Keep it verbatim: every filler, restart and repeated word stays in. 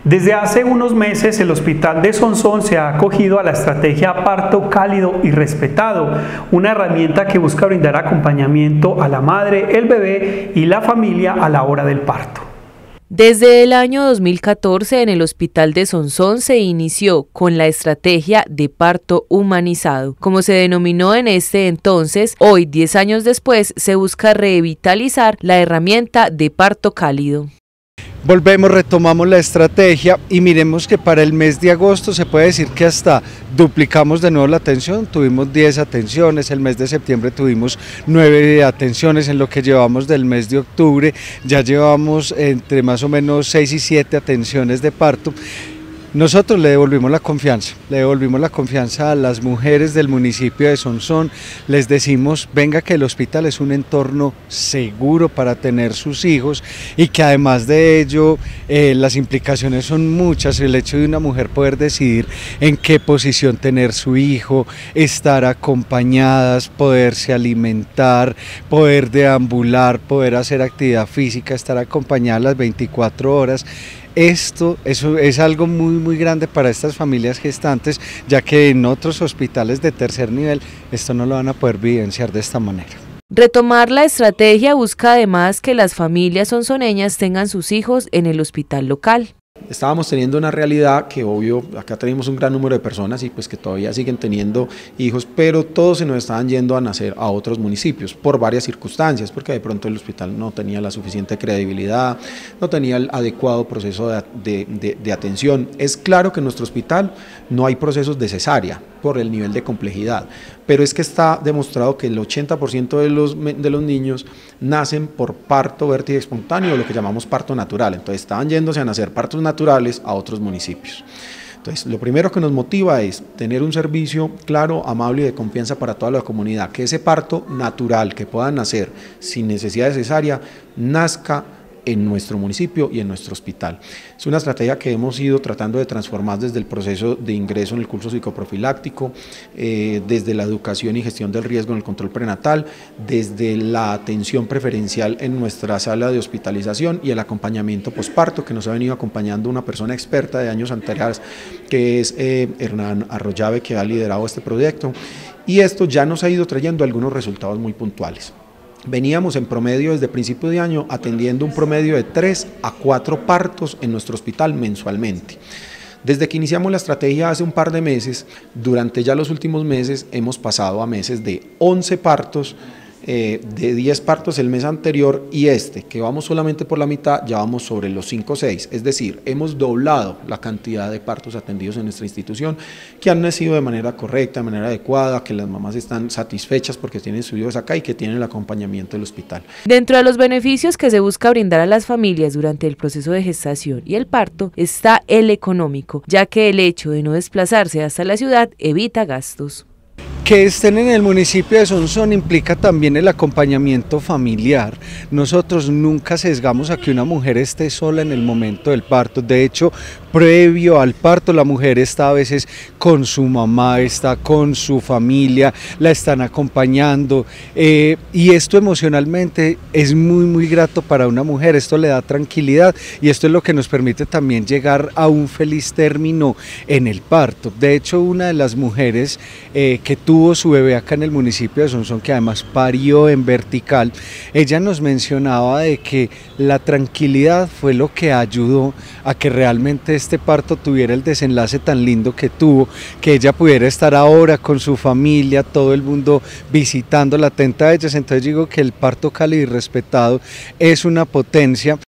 Desde hace unos meses el Hospital de Sonsón se ha acogido a la estrategia Parto Cálido y Respetado, una herramienta que busca brindar acompañamiento a la madre, el bebé y la familia a la hora del parto. Desde el año dos mil catorce en el Hospital de Sonsón se inició con la estrategia de parto humanizado. Como se denominó en este entonces, hoy, diez años después, se busca revitalizar la herramienta de parto cálido. Volvemos, retomamos la estrategia y miremos que para el mes de agosto se puede decir que hasta duplicamos de nuevo la atención, tuvimos diez atenciones, el mes de septiembre tuvimos nueve atenciones, en lo que llevamos del mes de octubre ya llevamos entre más o menos seis y siete atenciones de parto. Nosotros le devolvimos la confianza, le devolvimos la confianza a las mujeres del municipio de Sonsón, les decimos, venga que el hospital es un entorno seguro para tener sus hijos y que además de ello eh, las implicaciones son muchas, el hecho de una mujer poder decidir en qué posición tener su hijo, estar acompañadas, poderse alimentar, poder deambular, poder hacer actividad física, estar acompañadas las veinticuatro horas. Esto eso es algo muy muy grande para estas familias gestantes, ya que en otros hospitales de tercer nivel esto no lo van a poder vivenciar de esta manera. Retomar la estrategia busca además que las familias sonsoneñas tengan sus hijos en el hospital local. Estábamos teniendo una realidad que obvio, acá tenemos un gran número de personas y pues que todavía siguen teniendo hijos, pero todos se nos estaban yendo a nacer a otros municipios por varias circunstancias, porque de pronto el hospital no tenía la suficiente credibilidad, no tenía el adecuado proceso de, de, de, de atención. Es claro que en nuestro hospital no hay procesos de cesárea por el nivel de complejidad, pero es que está demostrado que el ochenta por ciento de los, de los niños nacen por parto vértice espontáneo, lo que llamamos parto natural. Entonces estaban yéndose a nacer partos naturales a otros municipios. Entonces, lo primero que nos motiva es tener un servicio claro, amable y de confianza para toda la comunidad, que ese parto natural que puedan nacer sin necesidad de cesárea, nazca en nuestro municipio y en nuestro hospital. Es una estrategia que hemos ido tratando de transformar desde el proceso de ingreso en el curso psicoprofiláctico, eh, desde la educación y gestión del riesgo en el control prenatal, desde la atención preferencial en nuestra sala de hospitalización y el acompañamiento posparto, que nos ha venido acompañando una persona experta de años anteriores, que es eh, Hernán Arroyave, que ha liderado este proyecto, y esto ya nos ha ido trayendo algunos resultados muy puntuales. Veníamos en promedio desde principio de año atendiendo un promedio de tres a cuatro partos en nuestro hospital mensualmente. Desde que iniciamos la estrategia hace un par de meses, durante ya los últimos meses hemos pasado a meses de once partos, eh, de diez partos el mes anterior y este, que vamos solamente por la mitad, ya vamos sobre los cinco o seis, es decir, hemos doblado la cantidad de partos atendidos en nuestra institución, que han nacido de manera correcta, de manera adecuada, que las mamás están satisfechas porque tienen sus hijos acá y que tienen el acompañamiento del hospital. Dentro de los beneficios que se busca brindar a las familias durante el proceso de gestación y el parto está el económico, ya que el hecho de no desplazarse hasta la ciudad evita gastos. Que estén en el municipio de Sonsón implica también el acompañamiento familiar. Nosotros nunca sesgamos a que una mujer esté sola en el momento del parto. De hecho, previo al parto la mujer está a veces con su mamá, está con su familia, la están acompañando eh, y esto emocionalmente es muy muy grato para una mujer, esto le da tranquilidad y esto es lo que nos permite también llegar a un feliz término en el parto. De hecho, una de las mujeres eh, que tuvo su bebé acá en el municipio de Sonsón, que además parió en vertical, ella nos mencionaba de que la tranquilidad fue lo que ayudó a que realmente este parto tuviera el desenlace tan lindo que tuvo, que ella pudiera estar ahora con su familia, todo el mundo visitándola, atenta a ellas. Entonces digo que el parto cálido y respetado es una potencia.